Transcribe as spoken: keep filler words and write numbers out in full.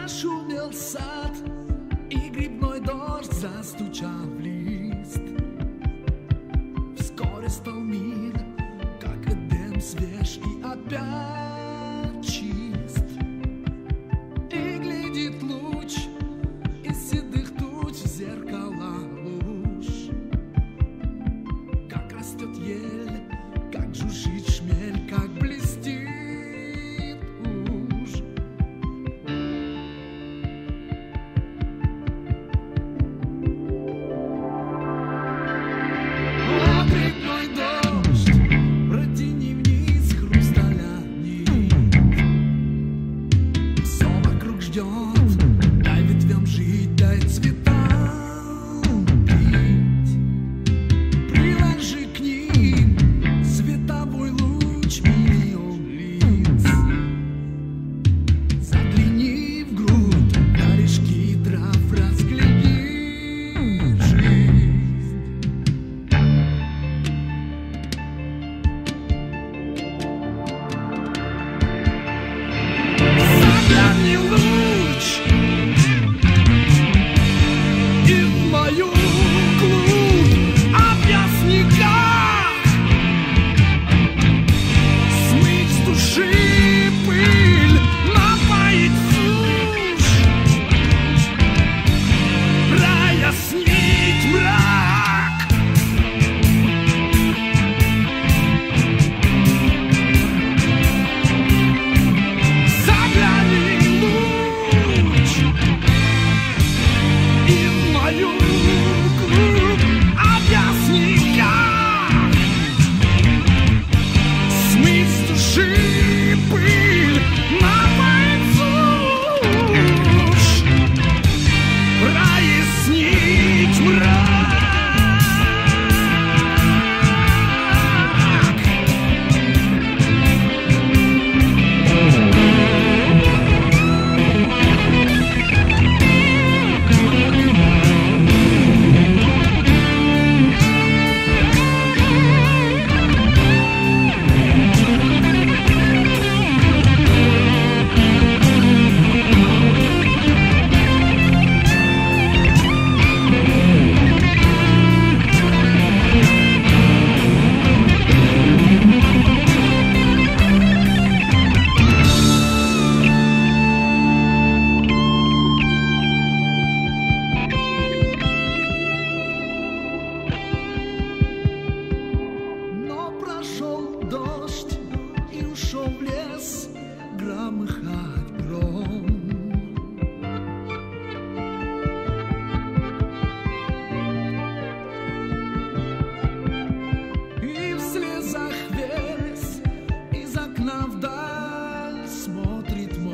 Зашумел сад, и грибной дождь застучал в лист. Вскоре стал мир, как Эдем, свеж и опять чист. И глядит луч из седых туч в зеркала луж. Как растет ель, как жужжит шмель, как блестит уж. О, грибной дождь, протяни вниз хрусталя нить. Все вокруг ждет, дай ветвям жить, дай цветам пить. Приложи к ним световой луч миллион лиц. Загляни в грудь корешки трав, разгляни жизнь. Загляни луч и в мою глубь, объясни, как смыть с души пыль, напоить сушь, прояснить мрак. Загляни луч и в мою глубь, объясни, как смыть с души пыль, напоить сушь, прояснить мрак. Но прошел дождь и ушел в лес громыхать гром. И в слезах весь из окна вдаль смотрит